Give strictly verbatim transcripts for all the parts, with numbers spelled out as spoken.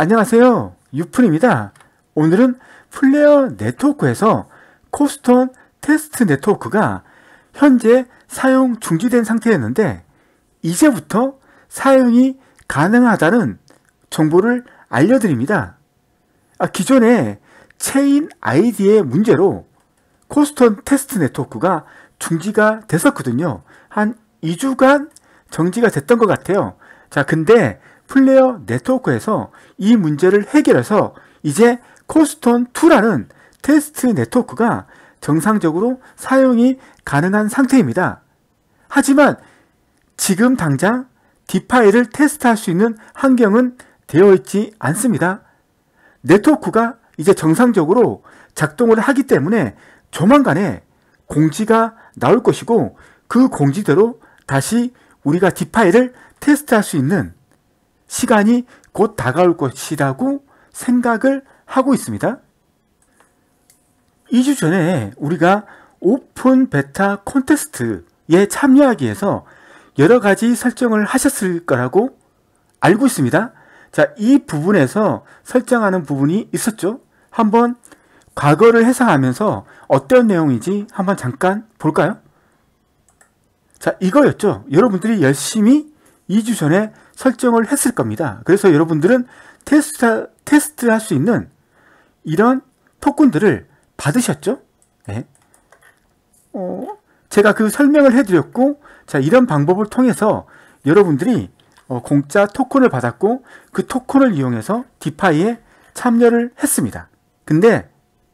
안녕하세요, 유푼입니다. 오늘은 플레어 네트워크에서 코스톤 테스트 네트워크가 현재 사용 중지된 상태였는데 이제부터 사용이 가능하다는 정보를 알려드립니다. 아, 기존에 체인 아이디의 문제로 코스톤 테스트 네트워크가 중지가 됐었거든요. 한 이 주간 정지가 됐던 것 같아요. 자, 근데 플레어 네트워크에서 이 문제를 해결해서 이제 코스톤 투라는 테스트 네트워크가 정상적으로 사용이 가능한 상태입니다. 하지만 지금 당장 디파이를 테스트할 수 있는 환경은 되어 있지 않습니다. 네트워크가 이제 정상적으로 작동을 하기 때문에 조만간에 공지가 나올 것이고 그 공지대로 다시 우리가 디파이를 테스트할 수 있는 시간이 곧 다가올 것이라고 생각을 하고 있습니다. 이 주 전에 우리가 오픈 베타 콘테스트에 참여하기 위해서 여러 가지 설정을 하셨을 거라고 알고 있습니다. 자, 이 부분에서 설정하는 부분이 있었죠. 한번 과거를 회상하면서 어떤 내용인지 한번 잠깐 볼까요? 자, 이거였죠. 여러분들이 열심히 이 주 전에 설정을 했을 겁니다. 그래서 여러분들은 테스트, 테스트 할 수 있는 이런 토큰들을 받으셨죠? 네. 어, 제가 그 설명을 해드렸고, 자, 이런 방법을 통해서 여러분들이 어, 공짜 토큰을 받았고, 그 토큰을 이용해서 디파이에 참여를 했습니다. 근데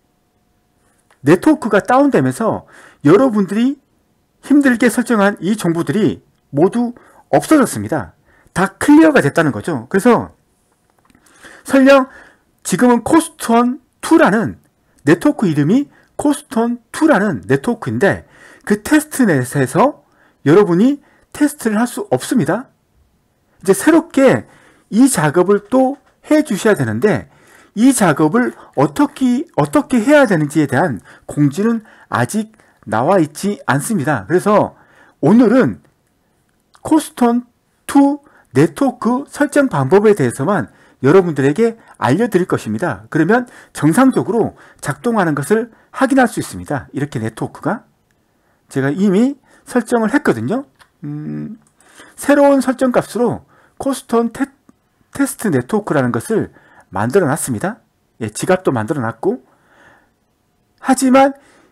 네트워크가 다운되면서 여러분들이 힘들게 설정한 이 정보들이 모두 없어졌습니다. 다 클리어가 됐다는 거죠. 그래서 설령 지금은 코스톤 투라는 네트워크 이름이 코스톤 투라는 네트워크인데 그 테스트넷에서 여러분이 테스트를 할 수 없습니다. 이제 새롭게 이 작업을 또 해 주셔야 되는데 이 작업을 어떻게 어떻게 해야 되는지에 대한 공지는 아직 나와 있지 않습니다. 그래서 오늘은 코스톤 투 네트워크 설정 방법에 대해서만 여러분들에게 알려드릴 것입니다. 그러면 정상적으로 작동하는 것을 확인할 수 있습니다. 이렇게 네트워크가 제가 이미 설정을 했거든요. 음, 새로운 설정 값으로 코스톤 테, 테스트 네트워크라는 것을 만들어 놨습니다. 예, 지갑도 만들어 놨고, 하지만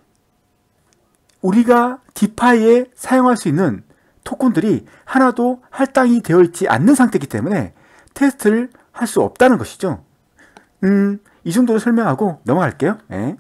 우리가 디파이에 사용할 수 있는 토큰들이 하나도 할당이 되어 있지 않는 상태이기 때문에 테스트를 할 수 없다는 것이죠. 음, 이 정도로 설명하고 넘어갈게요. 네.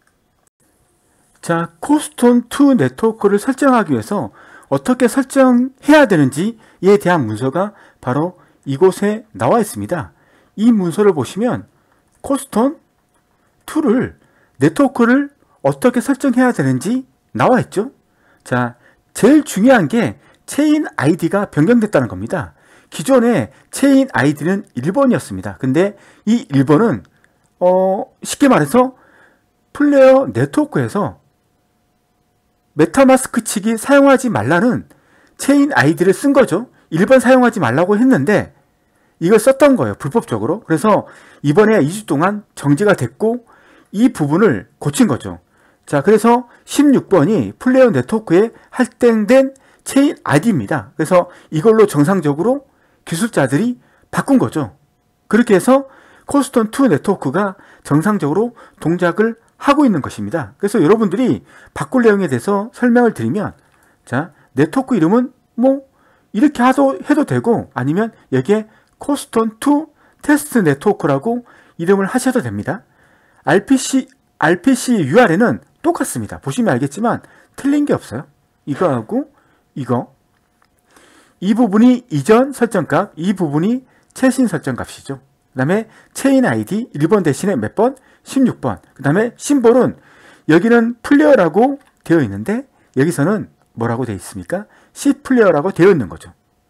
자, 코스톤 투 네트워크를 설정하기 위해서 어떻게 설정해야 되는지에 대한 문서가 바로 이곳에 나와 있습니다. 이 문서를 보시면 코스톤 투를 네트워크를 어떻게 설정해야 되는지 나와 있죠. 자, 제일 중요한 게 체인 아이디가 변경됐다는 겁니다. 기존에 체인 아이디는 일 번이었습니다. 근데 이 일 번은 어, 쉽게 말해서 플레어 네트워크에서 메타마스크 측이 사용하지 말라는 체인 아이디를 쓴 거죠. 일 번 사용하지 말라고 했는데 이걸 썼던 거예요. 불법적으로. 그래서 이번에 이 주 동안 정지가 됐고 이 부분을 고친 거죠. 자, 그래서 십육 번이 플레어 네트워크에 할당된 체인 아이디입니다. 그래서 이걸로 정상적으로 기술자들이 바꾼 거죠. 그렇게 해서 코스톤 투 네트워크가 정상적으로 동작을 하고 있는 것입니다. 그래서 여러분들이 바꿀 내용에 대해서 설명을 드리면, 자, 네트워크 이름은 뭐 이렇게 하도 해도 되고 아니면 여기에 코스톤 투 테스트 네트워크라고 이름을 하셔도 됩니다. 알피씨, 알피씨 유알엘은 똑같습니다. 보시면 알겠지만 틀린 게 없어요. 이거하고 이거. 이 부분이 이전 설정값, 이 부분이 최신 설정값이죠. 그 다음에 체인 아이디 일 번 대신에 몇 번? 십육 번. 그 다음에 심볼은 여기는 플레어라고 되어 있는데 여기서는 뭐라고 되어 있습니까? C 플레어라고 되어 있는 거죠.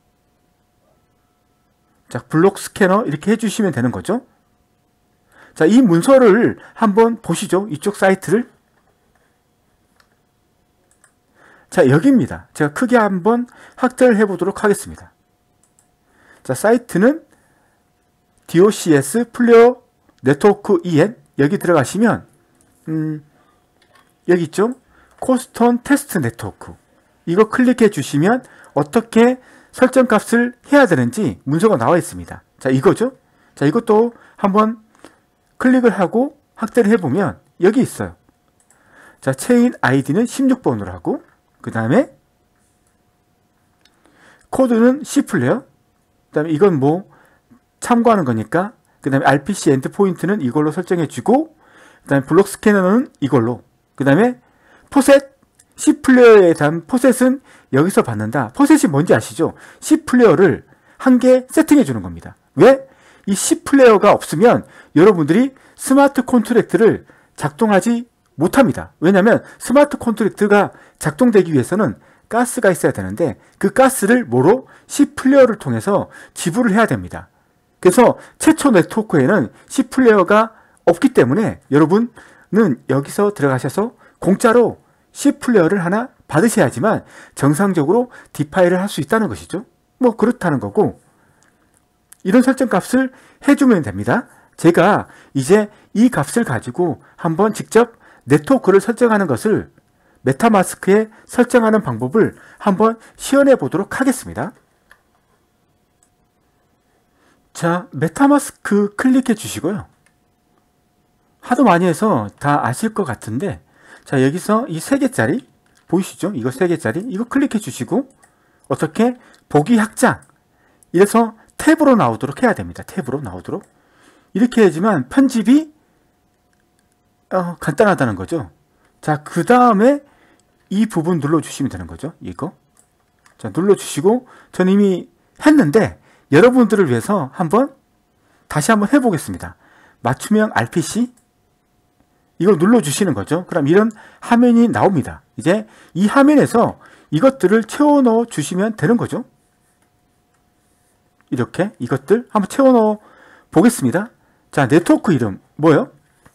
자, 블록 스캐너 이렇게 해주시면 되는 거죠. 자, 이 문서를 한번 보시죠. 이쪽 사이트를. 자, 여기입니다. 제가 크게 한번 확대를 해보도록 하겠습니다. 자, 사이트는 도cs 플레어 네트워크 엔 여기 들어가시면 음, 여기 있죠? 코스톤 테스트 네트워크 이거 클릭해 주시면 어떻게 설정 값을 해야 되는지 문서가 나와 있습니다. 자, 이거죠? 자, 이것도 한번 클릭을 하고 확대를 해보면 여기 있어요. 자, 체인 아이디는 십육 번으로 하고 그 다음에 코드는 C플레어 그 다음에 이건 뭐 참고하는 거니까 그 다음에 알피씨 엔드포인트는 이걸로 설정해 주고 그 다음에 블록 스캐너는 이걸로 그 다음에 포셋 C플레어에 대한 포셋은 여기서 받는다. 포셋이 뭔지 아시죠? C플레어를 한 개 세팅해 주는 겁니다. 왜? 이 C플레어가 없으면 여러분들이 스마트 컨트랙트를 작동하지 못합니다. 왜냐하면 스마트 컨트랙트가 작동되기 위해서는 가스가 있어야 되는데 그 가스를 뭐로? C플레어를 통해서 지불을 해야 됩니다. 그래서 최초 네트워크에는 C플레어가 없기 때문에 여러분은 여기서 들어가셔서 공짜로 C플레어를 하나 받으셔야지만 정상적으로 디파이를 할 수 있다는 것이죠. 뭐 그렇다는 거고 이런 설정 값을 해주면 됩니다. 제가 이제 이 값을 가지고 한번 직접 네트워크를 설정하는 것을 메타마스크에 설정하는 방법을 한번 시연해 보도록 하겠습니다. 자, 메타마스크 클릭해 주시고요. 하도 많이 해서 다 아실 것 같은데 자, 여기서 이 세 개짜리 보이시죠? 이거 세 개짜리 이거 클릭해 주시고 어떻게 보기 확장 이래서 탭으로 나오도록 해야 됩니다. 탭으로 나오도록 이렇게 해야지만 편집이 어, 간단하다는 거죠. 자, 그 다음에 이 부분 눌러주시면 되는 거죠. 이거 자, 눌러주시고 저는 이미 했는데 여러분들을 위해서 한번 다시 한번 해보겠습니다. 맞춤형 알피씨 이걸 눌러주시는 거죠. 그럼 이런 화면이 나옵니다. 이제 이 화면에서 이것들을 채워 넣어 주시면 되는 거죠. 이렇게 이것들 한번 채워 넣어 보겠습니다. 자, 네트워크 이름 뭐예요?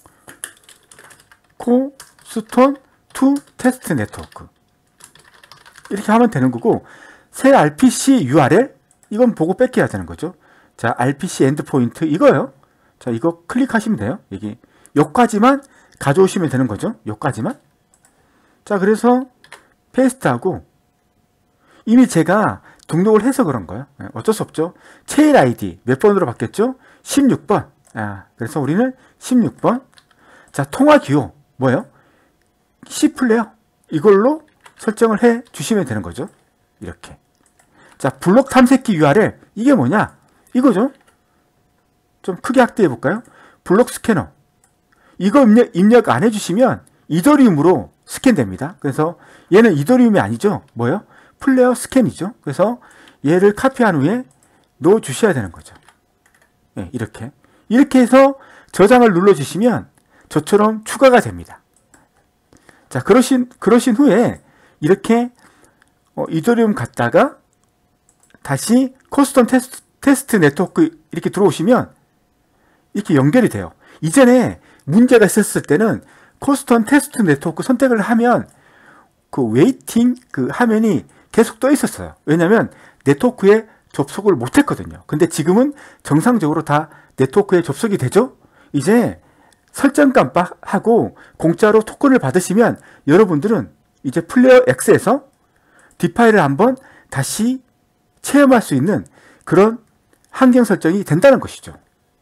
코스톤 투 테스트 네트워크 이렇게 하면 되는 거고 새 알피씨 유알엘 이건 보고 뺏겨야 되는 거죠. 자, 알피씨 엔드포인트 이거요. 자, 이거 클릭하시면 돼요. 여기 여기까지만 가져오시면 되는 거죠. 여기까지만. 자, 그래서 페이스트하고 이미 제가 등록을 해서 그런 거예요. 어쩔 수 없죠. 체인 아이디 몇 번으로 바뀌었죠? 십육 번. 아, 그래서 우리는 십육 번. 자, 통화 기호 뭐예요? C플레어 이걸로 설정을 해 주시면 되는 거죠. 이렇게. 자, 블록 탐색기 유알엘 이게 뭐냐? 이거죠. 좀 크게 확대해 볼까요? 블록 스캐너 이거 입력, 입력 안 해주시면 이더리움으로 스캔됩니다. 그래서 얘는 이더리움이 아니죠. 뭐예요? 플레어 스캔이죠. 그래서 얘를 카피한 후에 넣어 주셔야 되는 거죠. 네, 이렇게 이렇게 해서 저장을 눌러주시면 저처럼 추가가 됩니다. 자, 그러신 그러신 후에 이렇게 어, 이더리움 갔다가 다시 커스텀 테스트, 테스트 네트워크 이렇게 들어오시면 이렇게 연결이 돼요. 이전에 문제가 있었을 때는 커스텀 테스트 네트워크 선택을 하면 그 웨이팅 그 화면이 계속 떠 있었어요. 왜냐하면 네트워크에 접속을 못 했거든요. 근데 지금은 정상적으로 다 네트워크에 접속이 되죠. 이제 설정 깜빡하고 공짜로 토큰을 받으시면 여러분들은 이제 플레이어 X에서 디파이를 한번 다시 체험할 수 있는 그런 환경 설정이 된다는 것이죠.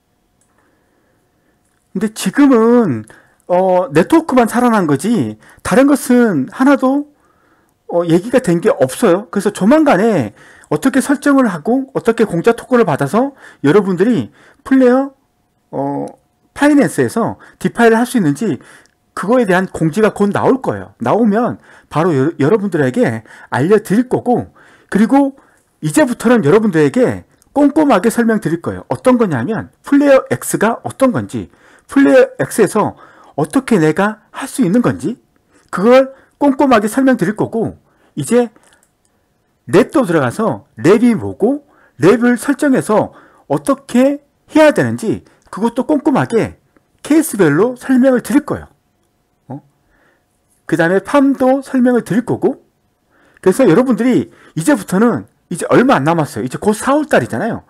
근데 지금은 어, 네트워크만 살아난 거지 다른 것은 하나도 어, 얘기가 된 게 없어요. 그래서 조만간에 어떻게 설정을 하고 어떻게 공짜 토큰을 받아서 여러분들이 플레이어 어, 파이낸스에서 디파이를 할 수 있는지 그거에 대한 공지가 곧 나올 거예요. 나오면 바로 여, 여러분들에게 알려드릴 거고 그리고 이제부터는 여러분들에게 꼼꼼하게 설명드릴 거예요. 어떤 거냐면 플레이어 X가 어떤 건지 플레이어 X에서 어떻게 내가 할 수 있는 건지 그걸 꼼꼼하게 설명드릴 거고 이제 랩도 들어가서 랩이 뭐고 랩을 설정해서 어떻게 해야 되는지 그것도 꼼꼼하게 케이스별로 설명을 드릴 거예요. 어? 그 다음에 팜도 설명을 드릴 거고 그래서 여러분들이 이제부터는 이제 얼마 안 남았어요. 이제 곧 사월 달이잖아요.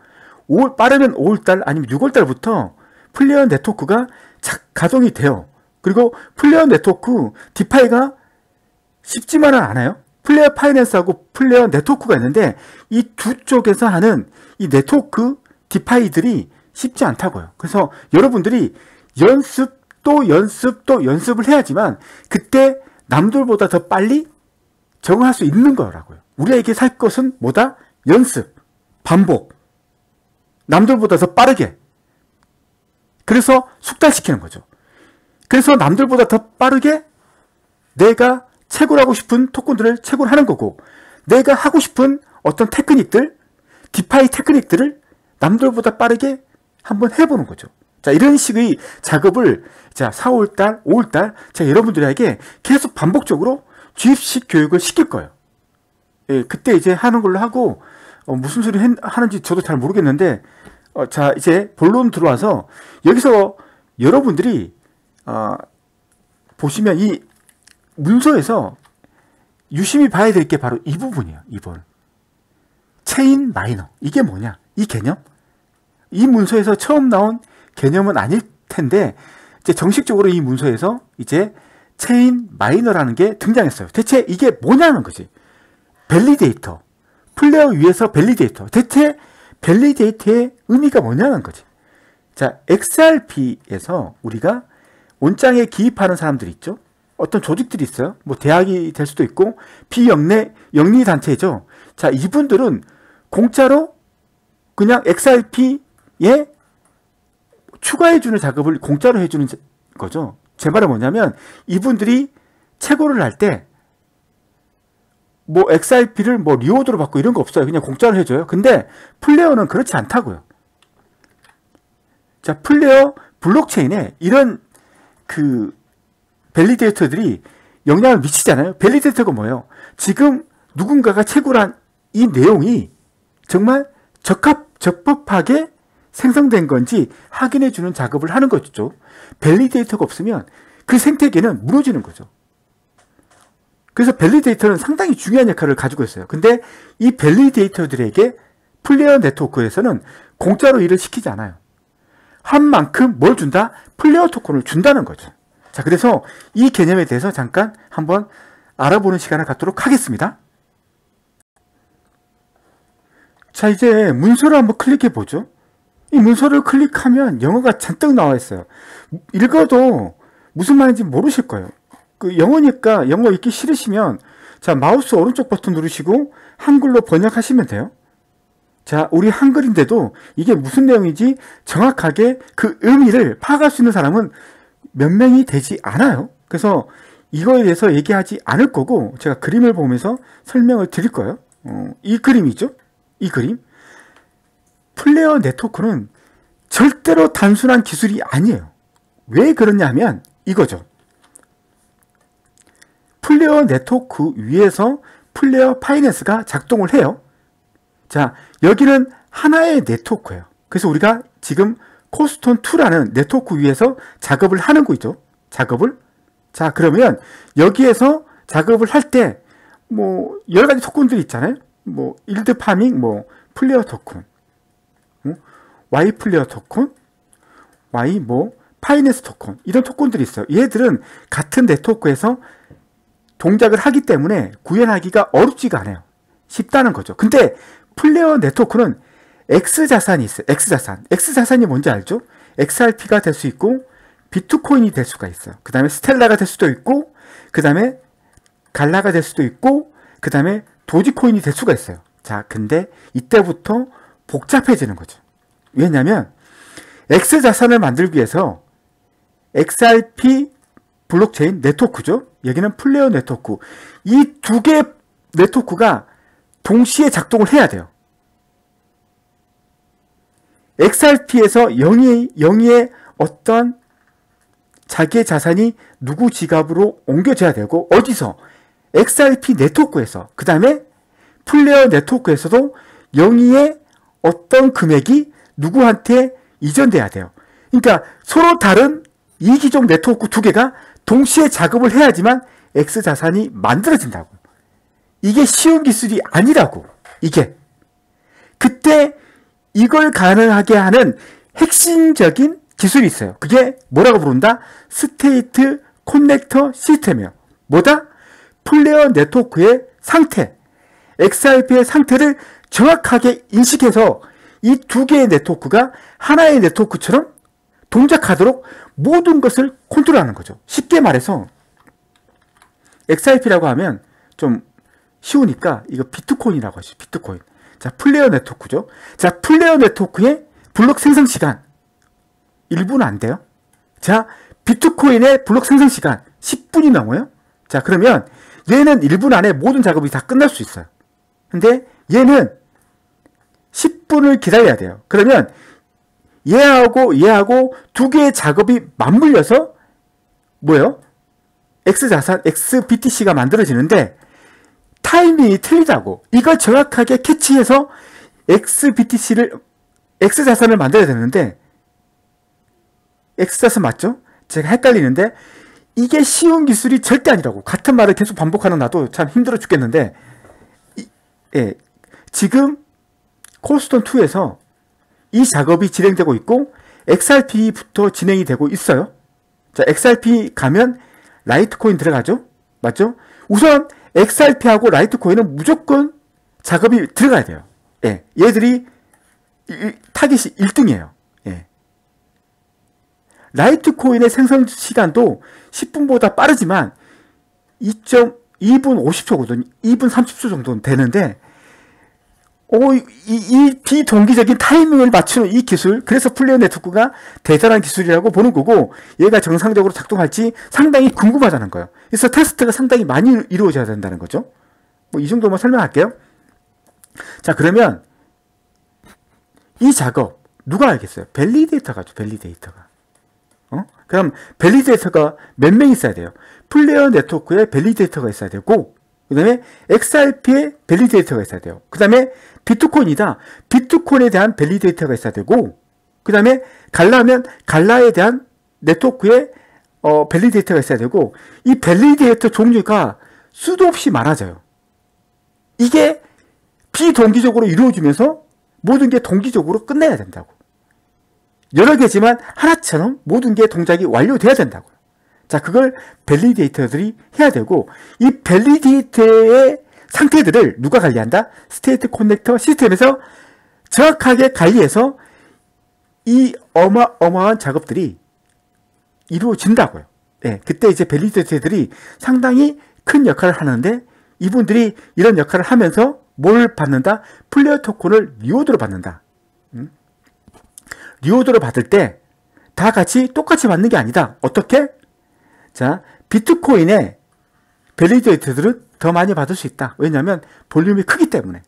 오월, 빠르면 오월달 아니면 유월달부터 플레어 네트워크가 자, 가동이 돼요. 그리고 플레어 네트워크 디파이가 쉽지만은 않아요. 플레어 파이낸스하고 플레어 네트워크가 있는데 이 두 쪽에서 하는 이 네트워크 디파이들이 쉽지 않다고요. 그래서 여러분들이 연습 또 연습 또 연습을 해야지만 그때 남들보다 더 빨리 적응할 수 있는 거라고요. 우리에게 살 것은 뭐다? 연습, 반복. 남들보다 더 빠르게. 그래서 숙달시키는 거죠. 그래서 남들보다 더 빠르게 내가 채굴 하고 싶은 토큰들을 채굴하는 거고, 내가 하고 싶은 어떤 테크닉들, 디파이 테크닉들을 남들보다 빠르게 한번 해보는 거죠. 자, 이런 식의 작업을 자, 사월달, 오월달 제가 여러분들에게 계속 반복적으로 주입식 교육을 시킬 거예요. 예, 그때 이제 하는 걸로 하고, 어, 무슨 소리 했, 하는지 저도 잘 모르겠는데, 어, 자, 이제 본론 들어와서 여기서 여러분들이 어, 보시면 이 문서에서 유심히 봐야 될 게 바로 이 부분이에요. 이 부분. 체인 마이너. 이게 뭐냐? 이 개념? 이 문서에서 처음 나온 개념은 아닐 텐데 이제 정식적으로 이 문서에서 이제 체인 마이너라는 게 등장했어요. 대체 이게 뭐냐는 거지. 밸리데이터. 플레어 위에서 밸리데이터. 대체 밸리데이터의 의미가 뭐냐는 거지. 자, 엑스알피에서 우리가 온장에 기입하는 사람들이 있죠. 어떤 조직들이 있어요. 뭐 대학이 될 수도 있고 비영리 영리 단체죠. 자, 이분들은 공짜로 그냥 엑스알피에 추가해주는 작업을 공짜로 해주는 거죠. 제 말은 뭐냐면 이분들이 채굴을 할 때 뭐 엑스알피를 뭐 리워드로 받고 이런 거 없어요. 그냥 공짜로 해줘요. 근데 플레어는 그렇지 않다고요. 자, 플레어 블록체인에 이런 그 밸리데이터들이 영향을 미치잖아요. 밸리데이터가 뭐예요? 지금 누군가가 채굴한 이 내용이 정말 적합, 적법하게 생성된 건지 확인해주는 작업을 하는 거죠. 밸리데이터가 없으면 그 생태계는 무너지는 거죠. 그래서 밸리데이터는 상당히 중요한 역할을 가지고 있어요. 근데 이 밸리데이터들에게 플레어 네트워크에서는 공짜로 일을 시키지 않아요. 한 만큼 뭘 준다? 플레어 토큰을 준다는 거죠. 자, 그래서 이 개념에 대해서 잠깐 한번 알아보는 시간을 갖도록 하겠습니다. 자, 이제 문서를 한번 클릭해 보죠. 이 문서를 클릭하면 영어가 잔뜩 나와 있어요. 읽어도 무슨 말인지 모르실 거예요. 그 영어니까 영어 읽기 싫으시면 자, 마우스 오른쪽 버튼 누르시고 한글로 번역하시면 돼요. 자, 우리 한글인데도 이게 무슨 내용인지 정확하게 그 의미를 파악할 수 있는 사람은 몇 명이 되지 않아요. 그래서 이거에 대해서 얘기하지 않을 거고 제가 그림을 보면서 설명을 드릴 거예요. 어, 이 그림이죠. 이 그림. 플레어 네트워크는 절대로 단순한 기술이 아니에요. 왜 그러냐 하면 이거죠. 플레어 네트워크 위에서 플레어 파이낸스가 작동을 해요. 자, 여기는 하나의 네트워크예요. 그래서 우리가 지금 코스톤 투라는 네트워크 위에서 작업을 하는 거죠. 작업을. 자, 그러면 여기에서 작업을 할 때 뭐 여러 가지 토큰들이 있잖아요. 뭐 일드 파밍, 뭐 플레어 토큰, Y 플레어 토큰, Y 뭐 파이낸스 토큰 이런 토큰들이 있어요. 얘들은 같은 네트워크에서 동작을 하기 때문에 구현하기가 어렵지가 않아요. 쉽다는 거죠. 근데 플레어 네트워크는 X 자산이 있어요. X 자산. X 자산이 뭔지 알죠? 엑스알피가 될 수 있고 비트코인이 될 수가 있어요. 그 다음에 스텔라가 될 수도 있고 그 다음에 갈라가 될 수도 있고 그 다음에 도지코인이 될 수가 있어요. 자, 근데 이때부터 복잡해지는 거죠. 왜냐하면 X 자산을 만들기 위해서 엑스알피 블록체인 네트워크죠. 여기는 플레어 네트워크. 이 두 개의 네트워크가 동시에 작동을 해야 돼요. 엑스알피에서 영의, 영의 어떤 자기의 자산이 누구 지갑으로 옮겨져야 되고 어디서? 엑스알피 네트워크에서 그 다음에 플레어 네트워크에서도 영의의 어떤 금액이 누구한테 이전돼야 돼요. 그러니까 서로 다른 이기종 네트워크 두 개가 동시에 작업을 해야지만 X 자산이 만들어진다고. 이게 쉬운 기술이 아니라고. 이게. 그때 이걸 가능하게 하는 핵심적인 기술이 있어요. 그게 뭐라고 부른다? 스테이트 커넥터 시스템이에요. 뭐다? 플레어 네트워크의 상태, 엑스알피의 상태를 정확하게 인식해서 이 두 개의 네트워크가 하나의 네트워크처럼 동작하도록 모든 것을 컨트롤하는 거죠. 쉽게 말해서 엑스알피라고 하면 좀 쉬우니까 이거 비트코인이라고 하죠. 비트코인. 자, 플레어 네트워크죠. 자, 플레어 네트워크의 블록 생성 시간 일 분은 안 돼요. 자, 비트코인의 블록 생성 시간 십 분이 넘어요. 자, 그러면 얘는 일 분 안에 모든 작업이 다 끝날 수 있어요. 근데 얘는 십 분을 기다려야 돼요. 그러면 얘하고 얘하고 두 개의 작업이 맞물려서 뭐예요? X자산, 엑스비티씨가 만들어지는데 타이밍이 틀리다고. 이걸 정확하게 캐치해서 엑스비티씨를, X자산을 만들어야 되는데, X자산 맞죠? 제가 헷갈리는데, 이게 쉬운 기술이 절대 아니라고. 같은 말을 계속 반복하는 나도 참 힘들어 죽겠는데, 이, 예, 지금 콜스톤이에서 이 작업이 진행되고 있고, 엑스알피부터 진행이 되고 있어요. 자, 엑스알피 가면 라이트코인 들어가죠? 맞죠? 우선 엑스알피하고 라이트코인은 무조건 작업이 들어가야 돼요. 예, 얘들이 타깃이 일 등이에요. 예. 라이트코인의 생성 시간도 십 분보다 빠르지만 이 점 이 분 오십 초거든요. 이 분 삼십 초 정도는 되는데 오, 이, 이 비동기적인 타이밍을 맞추는 이 기술, 그래서 플레어 네트워크가 대단한 기술이라고 보는 거고, 얘가 정상적으로 작동할지 상당히 궁금하다는 거예요. 그래서 테스트가 상당히 많이 이루어져야 된다는 거죠. 뭐 이 정도만 설명할게요. 자, 그러면 이 작업 누가 알겠어요? 밸리데이터가 죠, 밸리데이터가. 어? 그럼 밸리데이터가 몇 명 있어야 돼요? 플레어 네트워크에 밸리데이터가 있어야 되고, 그 다음에 엑스알피에 밸리데이터가 있어야 돼요. 그 다음에 비트코인이다. 비트코인에 대한 밸리데이터가 있어야 되고, 그 다음에 갈라면 갈라에 대한 네트워크에 어, 밸리데이터가 있어야 되고, 이 밸리데이터 종류가 수도 없이 많아져요. 이게 비동기적으로 이루어지면서 모든 게 동기적으로 끝내야 된다고. 여러 개지만 하나처럼 모든 게 동작이 완료돼야 된다고. 자, 그걸 밸리데이터들이 해야 되고, 이 밸리데이터의 상태들을 누가 관리한다? 스테이트 커넥터 시스템에서 정확하게 관리해서 이 어마어마한 작업들이 이루어진다고요. 예, 그때 이제 밸리데이터들이 상당히 큰 역할을 하는데, 이분들이 이런 역할을 하면서 뭘 받는다? 플레어 토큰을 리워드로 받는다. 음? 리워드로 받을 때 다 같이 똑같이 받는 게 아니다. 어떻게? 자, 비트코인의 밸리데이터들은 더 많이 받을 수 있다. 왜냐하면 볼륨이 크기 때문에.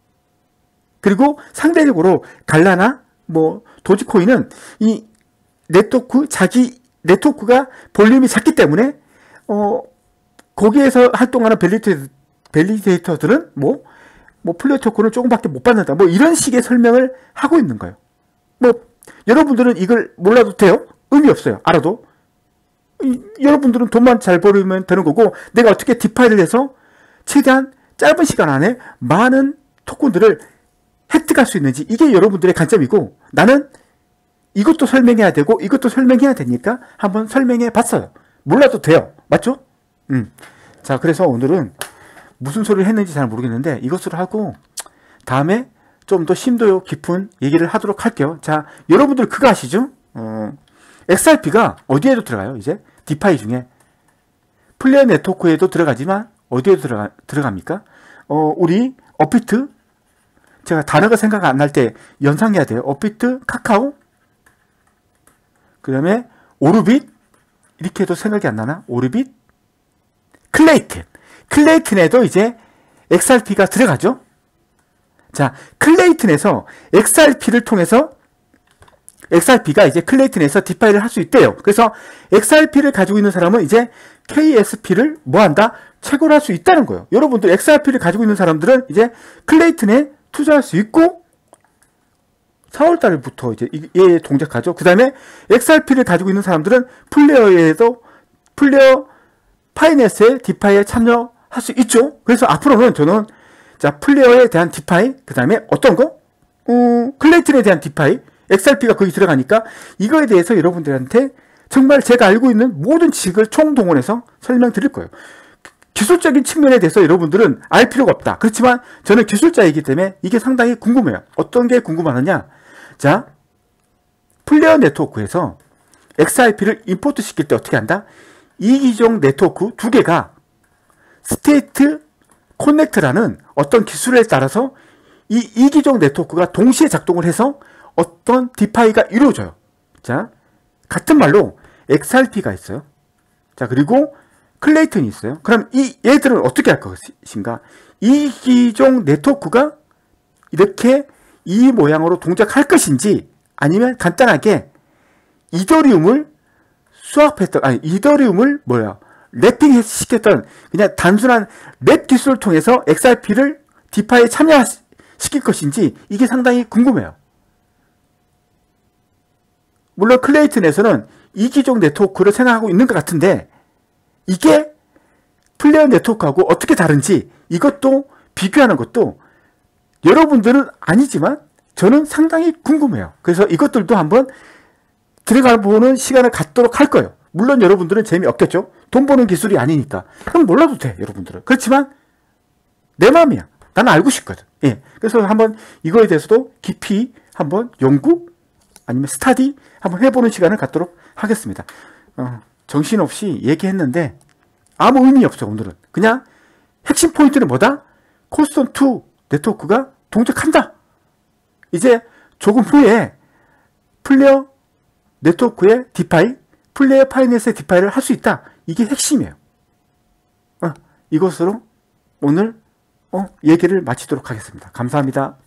그리고 상대적으로 갈라나 뭐 도지코인은 이 네트워크, 자기 네트워크가 볼륨이 작기 때문에 어 거기에서 활동하는 밸리데이터, 밸리데이터들은 뭐, 뭐 플레어 토큰을 조금밖에 못 받는다. 뭐 이런 식의 설명을 하고 있는 거예요. 뭐 여러분들은 이걸 몰라도 돼요. 의미 없어요. 알아도. 이, 여러분들은 돈만 잘 벌으면 되는 거고, 내가 어떻게 디파이를 해서 최대한 짧은 시간 안에 많은 토큰들을 획득할 수 있는지, 이게 여러분들의 관점이고, 나는 이것도 설명해야 되고 이것도 설명해야 되니까 한번 설명해 봤어요. 몰라도 돼요. 맞죠? 음. 자, 그래서 오늘은 무슨 소리를 했는지 잘 모르겠는데 이것으로 하고 다음에 좀 더 심도 깊은 얘기를 하도록 할게요. 자, 여러분들 그거 아시죠? 어, 엑스알피가 어디에도 들어가요? 이제 디파이 중에 플레어 네트워크에도 들어가지만 어디에도 들어가, 들어갑니까? 어, 우리 업비트, 제가 단어가 생각 안 날 때 연상해야 돼요. 업비트, 카카오, 그 다음에 오르빗, 이렇게 해도 생각이 안 나나? 오르빗, 클레이튼. 클레이튼에도 이제 엑스알피가 들어가죠. 자, 클레이튼에서 엑스알피를 통해서 엑스알피가 이제 클레이튼에서 디파이를 할 수 있대요. 그래서 엑스알피를 가지고 있는 사람은 이제 케이에스피를 뭐 한다? 채굴할 수 있다는 거예요. 여러분들 엑스알피를 가지고 있는 사람들은 이제 클레이튼에 투자할 수 있고 사월 달부터 이제 얘 동작하죠. 그 다음에 엑스알피를 가지고 있는 사람들은 플레어에도 플레어 파이낸스의 디파이에 참여할 수 있죠. 그래서 앞으로는 저는 자, 플레어에 대한 디파이, 그 다음에 어떤 거? 어, 클레이튼에 대한 디파이, 엑스알피가 거기 들어가니까 이거에 대해서 여러분들한테 정말 제가 알고 있는 모든 지식을 총동원해서 설명드릴 거예요. 기술적인 측면에 대해서 여러분들은 알 필요가 없다. 그렇지만 저는 기술자이기 때문에 이게 상당히 궁금해요. 어떤 게 궁금하느냐? 자, 플레어 네트워크에서 엑스알피를 임포트 시킬 때 어떻게 한다? 이기종 네트워크 두 개가 스테이트 커넥트라는 어떤 기술에 따라서 이 이기종 네트워크가 동시에 작동을 해서 어떤 디파이가 이루어져요. 자, 같은 말로 엑스알피가 있어요. 자, 그리고 클레이튼이 있어요. 그럼 이 얘들은 어떻게 할 것인가? 이기종 네트워크가 이렇게 이 모양으로 동작할 것인지, 아니면 간단하게 이더리움을 수합했던, 아니 이더리움을 뭐야 랩핑 시켰던 그냥 단순한 랩 기술을 통해서 엑스알피를 디파이에 참여시킬 것인지, 이게 상당히 궁금해요. 물론 클레이튼에서는 이기종 네트워크를 생각하고 있는 것 같은데, 이게 플레어 네트워크하고 어떻게 다른지 이것도 비교하는 것도 여러분들은 아니지만 저는 상당히 궁금해요. 그래서 이것들도 한번 들어가 보는 시간을 갖도록 할 거예요. 물론 여러분들은 재미없겠죠. 돈 버는 기술이 아니니까. 그럼 몰라도 돼, 여러분들은. 그렇지만 내 마음이야. 나는 알고 싶거든. 예. 그래서 한번 이거에 대해서도 깊이 한번 연구 아니면 스타디 한번 해보는 시간을 갖도록 하겠습니다. 어, 정신없이 얘기했는데 아무 의미 없어. 오늘은 그냥 핵심 포인트는 뭐다? 코스톤 이 네트워크가 동작한다. 이제 조금 후에 플레어 네트워크의 디파이, 플레어 파이넷의 디파이를 할 수 있다. 이게 핵심이에요. 어, 이것으로 오늘 어, 얘기를 마치도록 하겠습니다. 감사합니다.